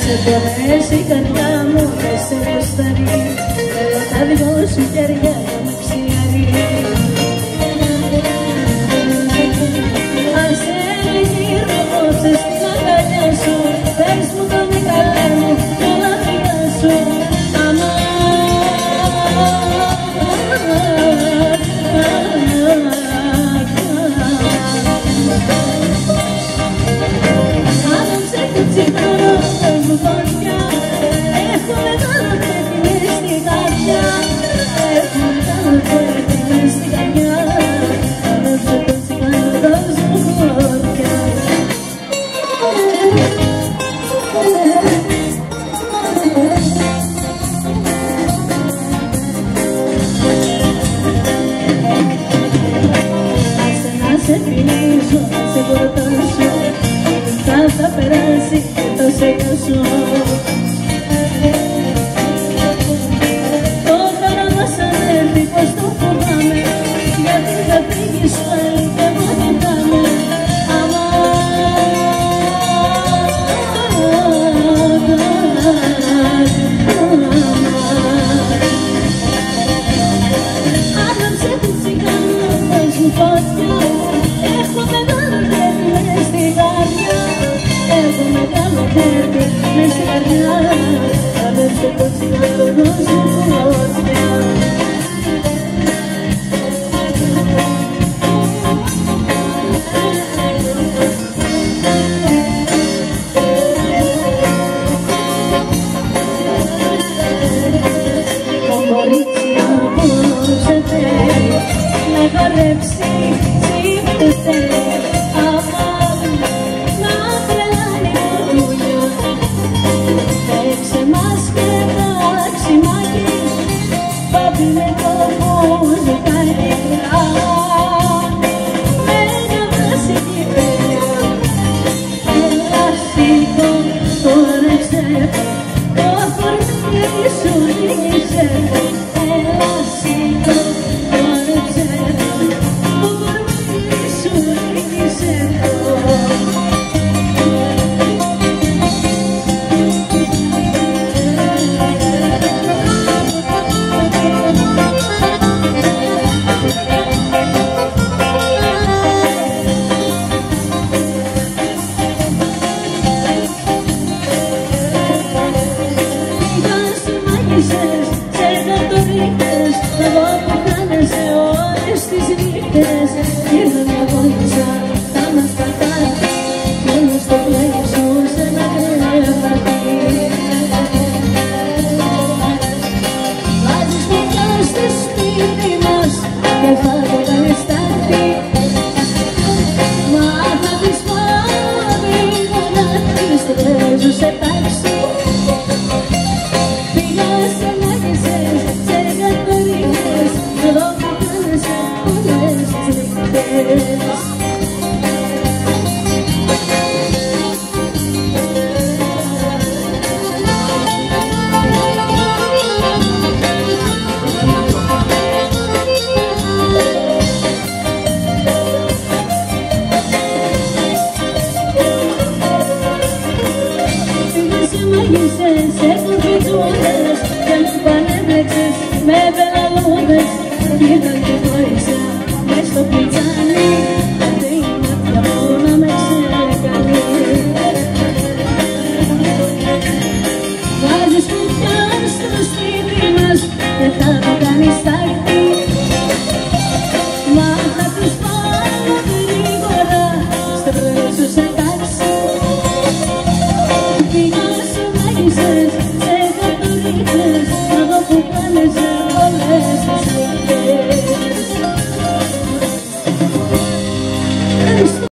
σε πονέσει η καρδιά μου και σε προσταρεί. Θέλω τα δυο σου χέρια να με ξιαρεί. Άσε με γύρω απόψε στην αγκαλιά σου. Πες μου το μικαλέ μου κι όλα δικά σου. Άναψε το τσιγάρο, πες μου φωτιά. Έχω μεγάλο παιδί στην καρδιά. Έχω μεγάλο παιδί στην καρδιά. Άναψε το τσιγάρο, πες μου φωτιά. Άσε να σε φιλήσω, να σε κορτώσω. Θα περάσει και θα σε νιώσω. Τώρα να μας ανέβει πως το φοβάμαι, γιατί θα φύγεις πάλι και μου κοιτάμε. Άναψε το τσιγάρο, πες μου φωτιά. Έχω μεγάλο παιδί μες στην καρδιά. Έχω μεγάλο παιδί μες στην καρδιά. Άναψε το τσιγάρο, πες μου φωτιά. Να χορέψει τσίπτο θέλει. Αμάν να τρελάνει το πουλιό. Παίξε μας και τάξει μάκι. Πάπη με το μουζικάκι. Μένα βασική παιδιά. Έλα σήκω, χόρεψε. Το χορτάκι σου νίκησε. Έλα σήκω. Εγώ που χάνεσαι όλες τις νύχτες. Ήρθα μια γόνισα, θα μας πατάει. Μένω στο πλάι σου σε ένα κρεβάτι. Βάζεις φωτιά στο σπίτι μας και θα το κάνεις τάχτη. Μα θα πεις πάλι γονάτι, στο παίζω σε τάξη. Πήγα σε μάγισσες, σε κατορίες, εδώ που κάνεσαι όλες τις νύχτες. Σε κουρφιτζούλες και μου πανέμπλεξες με πελαλούδες.